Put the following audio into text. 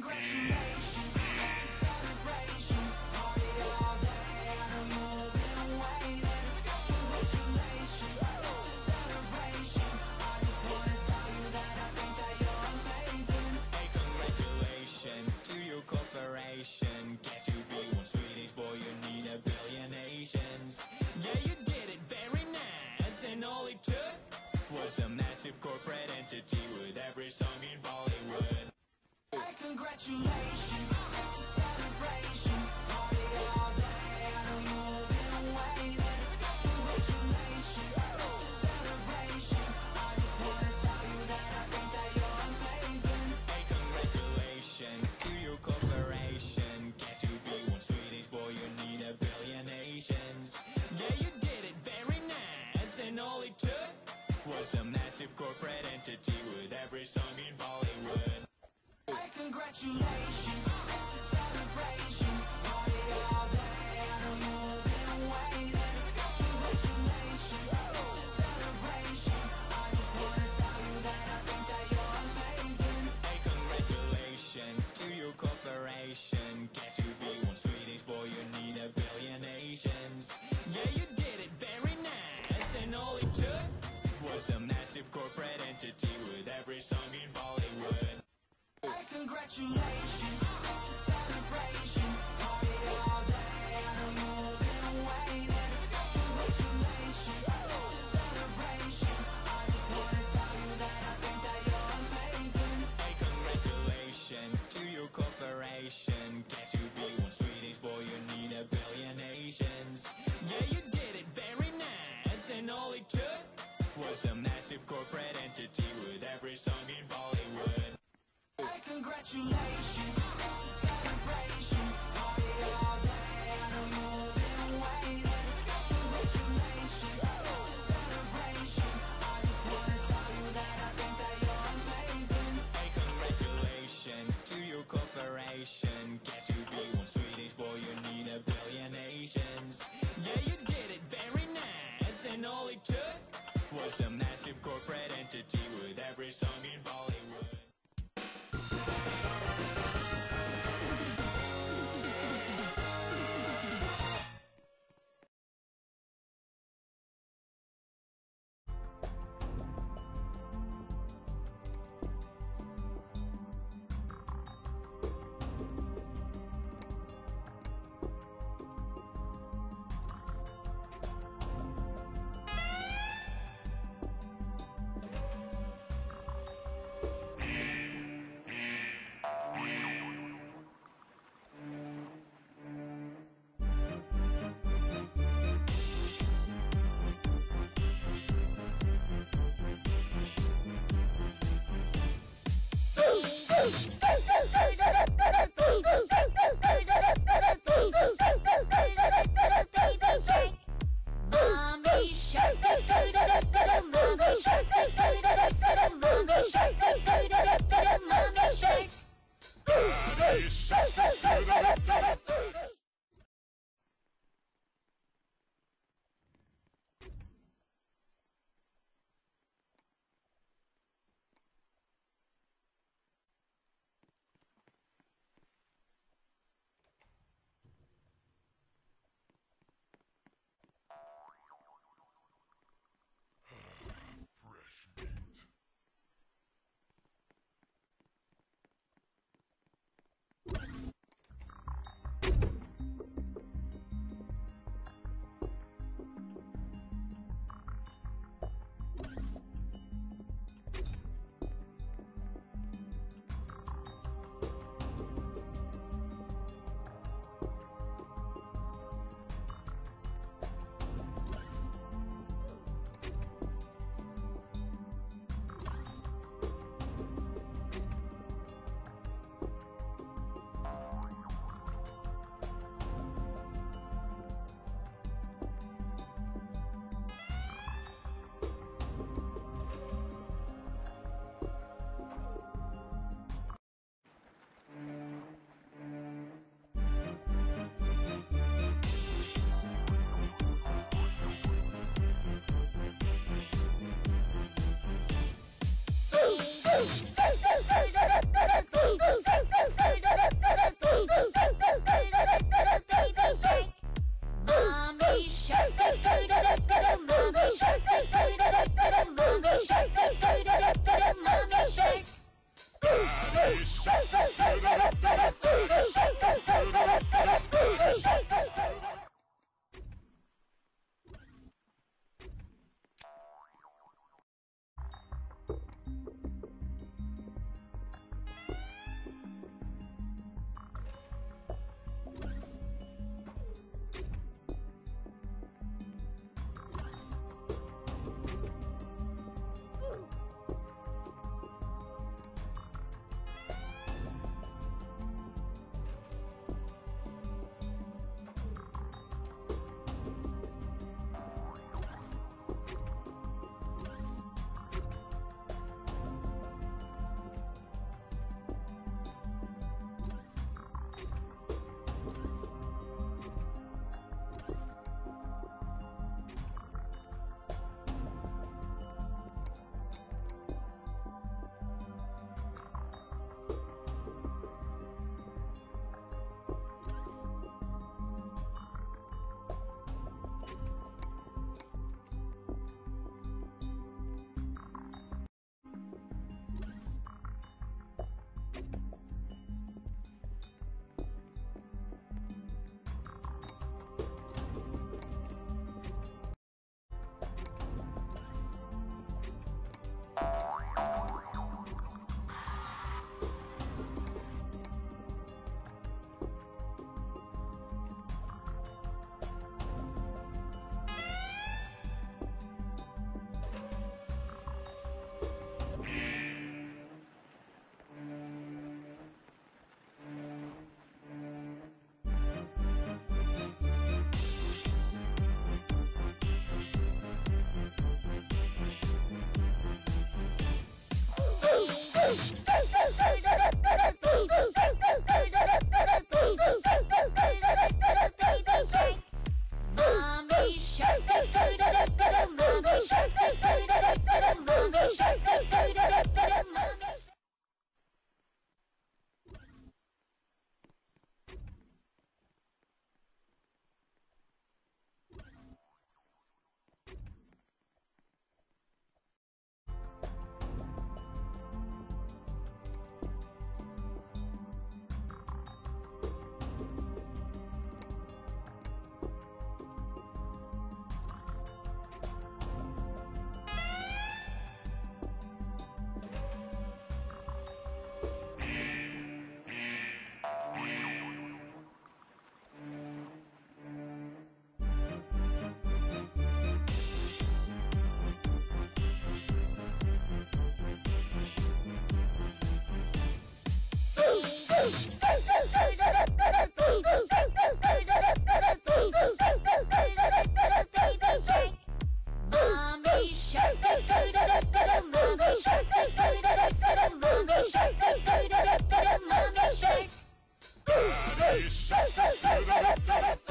congratulations, it's a celebration. Party all day, I know you've been waiting. Congratulations, it's a celebration. I just wanna tell you that I think that you're amazing. Hey, congratulations to your corporation. Guess you be one Swedish boy, you need a billion Asians. Yeah, you did it very nice, and all it took was a massive corporate entity with every song in Bollywood. Hey, congratulations, it's a celebration. Party all day, I know you've been waiting. Congratulations, it's a celebration. I just wanna tell you that I think that you're amazing. Hey, congratulations to your corporation. Guess you be one Swedish boy, you need a billion Asians. Yeah, you did it very nice, and all it took was a massive corporate entity with every song in Bollywood. Hey, congratulations, it's a celebration. Party all day, I know you've been waiting. Congratulations, it's a celebration. I just wanna tell you that I think that you're amazing. Hey, congratulations to your corporation. Guess you be one Swedish boy, you need a billion Asians. Yeah, you did it very nice, and all it took was a massive corporate entity with every song in Bollywood. Hey, congratulations, it's a celebration. Party all day, I know you've been waiting. Congratulations, it's a celebration. I just wanna tell you that I think that you're amazing. Hey, congratulations to your corporation. Guess you be one Swedish boy, you need a billion Asians. Yeah, you did it very nice, and all it took was a massive corporate entity with every song in Bollywood. Hey, congratulations, it's a celebration. Party all day, I know you've been waiting. Congratulations, it's a celebration. I just wanna tell you that I think that you're amazing. Hey, congratulations to your corporation. Guess you be one Swedish boy, you need a billion Asians. Yeah, you did it very nice, and all it took was a massive corporate entity with every song in Bollywood. Mommy shark, mommy shark, mommy shark, mommy shark. Mommy shark.